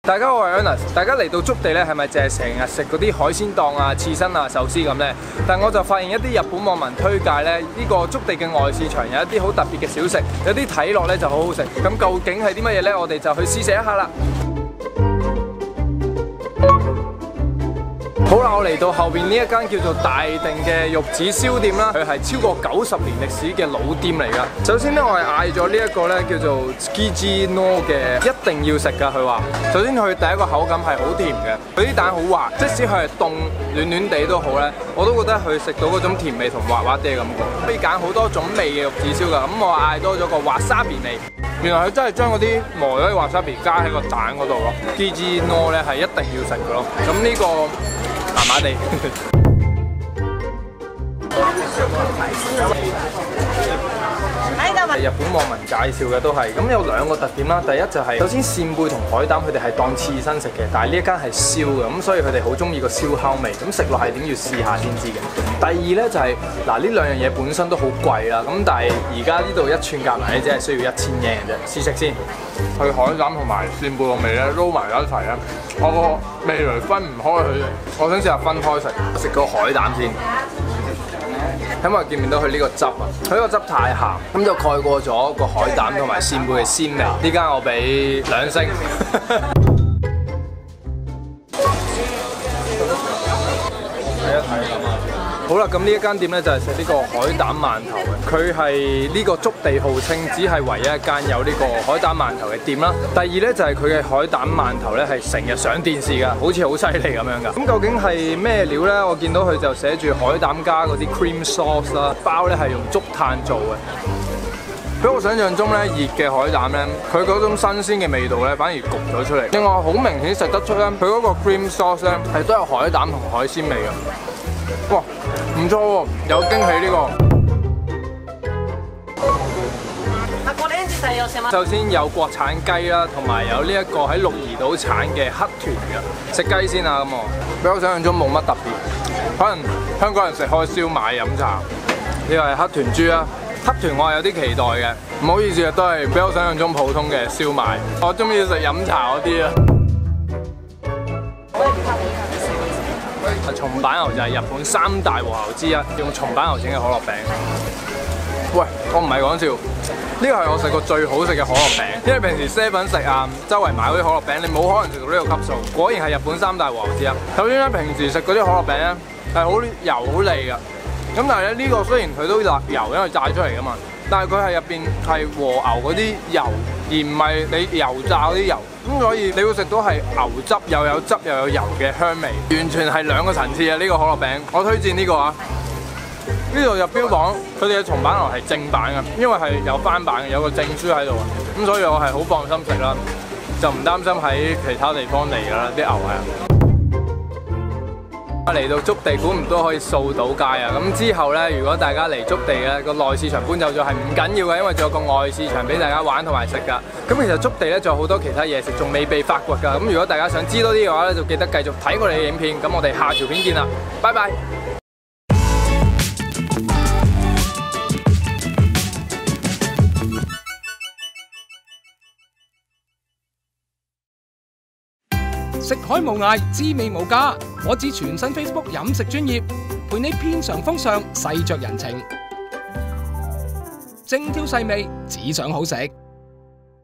大家好，我係 Ernest。大家嚟到築地咧，係咪淨係成日食嗰啲海鮮檔啊、刺身啊、壽司咁呢？但我就發現一啲日本網民推介咧，呢個築地嘅外市場有一啲好特別嘅小食，有啲睇落咧就好好食。咁究竟係啲乜嘢呢？我哋就去試食一下啦。好啦，我嚟到後邊呢一間叫做大定嘅玉子燒店啦，佢係超過90年歷史嘅老店嚟噶。首先咧，我係嗌咗呢一個咧叫做 Tsukiji no 嘅，一定要食噶。佢話，首先佢第一個口感係好甜嘅，佢啲蛋好滑，即使佢係凍暖暖地都好咧，我都覺得佢食到嗰種甜味同滑滑地嘅感覺。可以揀好多種味嘅玉子燒噶，咁我嗌多咗個滑沙比味。原來佢真係將嗰啲磨咗啲滑沙比加喺個蛋嗰度咯。Tsukiji no 咧係一定要食嘅咯。咁呢個麻麻地。日本網民介紹嘅都係咁，有兩個特點啦。第一就係首先扇貝同海膽佢哋係當刺身食嘅，但係呢一間係燒嘅，咁所以佢哋好中意個燒烤味。咁食落係點要試下先知嘅。第二咧就係嗱，呢兩樣嘢本身都好貴啦，咁但係而家呢度一串夾埋咧，只係需要1000yen嘅啫。試食先，佢海膽同埋扇貝個味咧撈埋咗一齊咧，我個味蕾分唔開佢哋。我想試下分開食，食個海膽先。因為見唔見到佢呢個汁啊？佢呢個汁太鹹，咁就蓋過咗個海膽同埋扇貝嘅鮮味。呢間我俾2星。睇一睇咁啊！好啦，咁呢一間店咧就係食呢個海膽饅頭嘅，佢係呢個築地號稱只係唯一一間有呢個海膽饅頭嘅店啦。第二咧就係佢嘅海膽饅頭咧係成日上電視㗎，好似好犀利咁樣㗎。咁究竟係咩料咧？我見到佢就寫住海膽加嗰啲 cream sauce 啦，包咧係用竹炭做嘅。比我想象中咧熱嘅海膽咧，佢嗰種新鮮嘅味道咧反而焗咗出嚟。另外好明顯食得出咧，佢嗰個 cream sauce 咧係都有海膽同海鮮味嘅。哇，唔錯喎，有驚喜呢個。首先有國產雞啦，同埋有呢一個喺鹿兒島產嘅黑豚嘅。食雞先啊，咁我比我想象中冇乜特別，可能香港人食開燒賣飲茶。呢個係黑豚豬啦，黑豚我係有啲期待嘅。唔好意思啊，都係比我想象中普通嘅燒賣。我中意食飲茶嗰啲啊。松板牛就係日本3大和牛之一，用松板牛整嘅可樂餅。喂，我唔係講笑，呢個係我食過最好食嘅可樂餅。因為平時7食啊，周圍買嗰啲可樂餅，你冇可能食到呢個級數。果然係日本3大和牛之一。首先咧，平時食嗰啲可樂餅咧係好油好膩㗎，咁但係咧呢個雖然佢都辣油，因為炸出嚟㗎嘛，但係佢係入邊係和牛嗰啲油，而唔係你油炸嗰啲油。咁所以你會食到係牛汁又有汁又有油嘅香味，完全係2個層次啊！呢個可樂餅，我推薦呢個啊！呢度就標榜佢哋嘅松板牛係正版嘅，因為係有翻版嘅，有個證書喺度啊！咁所以我係好放心食啦，就唔擔心喺其他地方嚟㗎啦，啲牛係。嚟到築地，估唔到可以掃到街啊！咁之後呢，如果大家嚟築地咧，個內市場搬走咗係唔緊要嘅，因為仲有個外市場俾大家玩同埋食㗎。咁其實築地咧仲有好多其他嘢食，仲未被發掘㗎。咁如果大家想知多啲嘅話咧，就記得繼續睇我哋嘅影片。咁我哋下條片見啦，拜拜！ 食海無涯，滋味無價。我指全新 Facebook 飲食專頁，陪你遍嘗風尚，細嚼人情，精挑細味，只想好食。